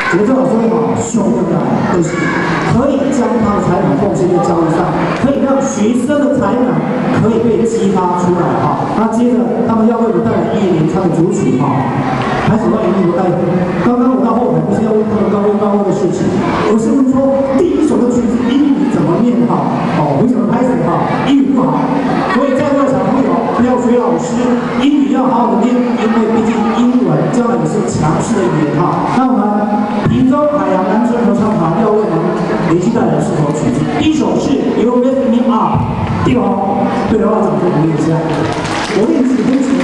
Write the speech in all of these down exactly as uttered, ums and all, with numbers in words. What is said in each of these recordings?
节奏所以哈，秀出来就是可以将他的才能贡献在教育上，可以让学生的才能可以被激发出来哈。那接着他们要为我们带来一连串的主曲哈，还手到一路带。刚刚我到后台不是要问他们高位高位的事情，而是问说第一首的曲子英语怎么念哈？哦，为什么拍谁哈？英语不好，所以在座的小朋友不要学老师，英语要好好的念，因为毕竟英文将来也是强势的语言哈。那我们屏州海洋男生合唱团要为我们连续带来四首曲子，第一首是 You Lift Me Up， 对哦，对的话掌声鼓励一下，我练几分钟。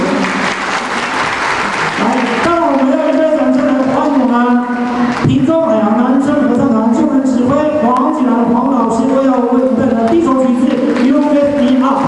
来，当然我们要一个掌声来欢迎我们屏州海洋男生合唱团救援指挥黄锦兰黄老师，都要为我们带来第一首曲子 You Lift Me Up。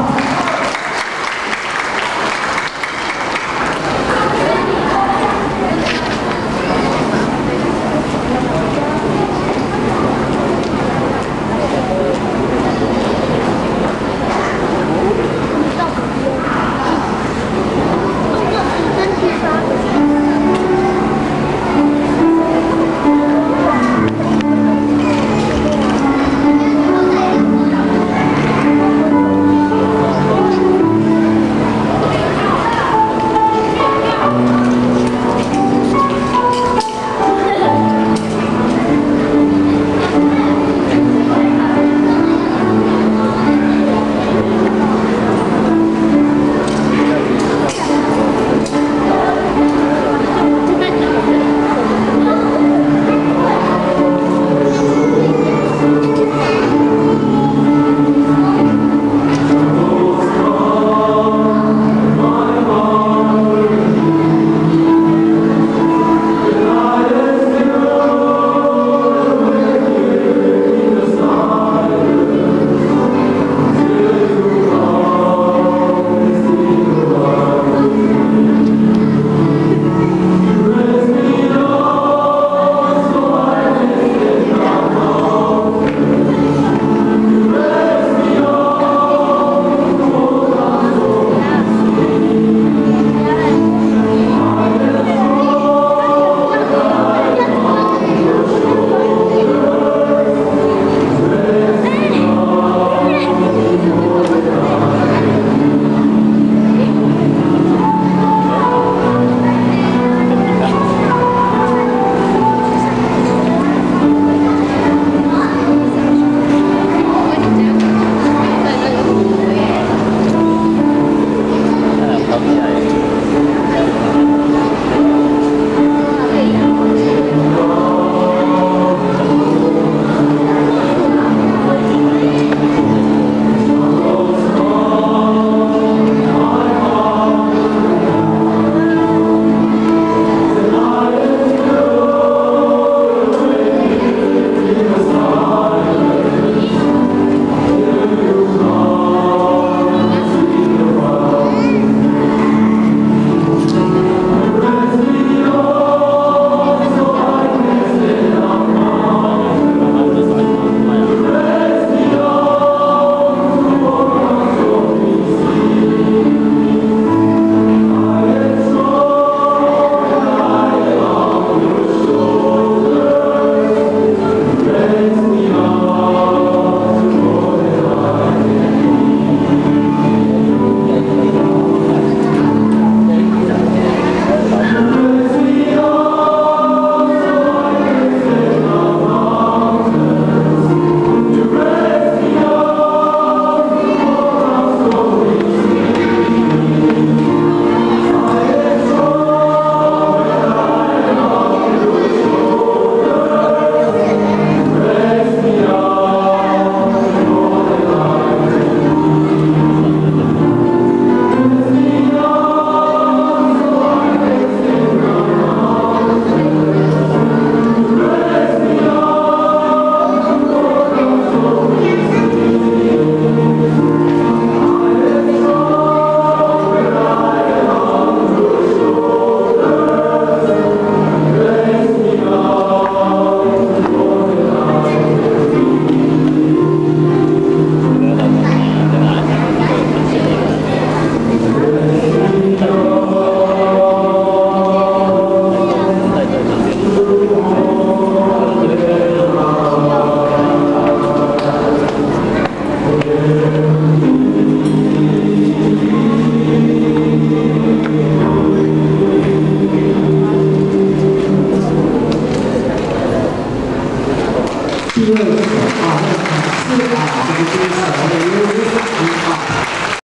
第二首啊，那个是啊，这个第一首，我们有一个啊。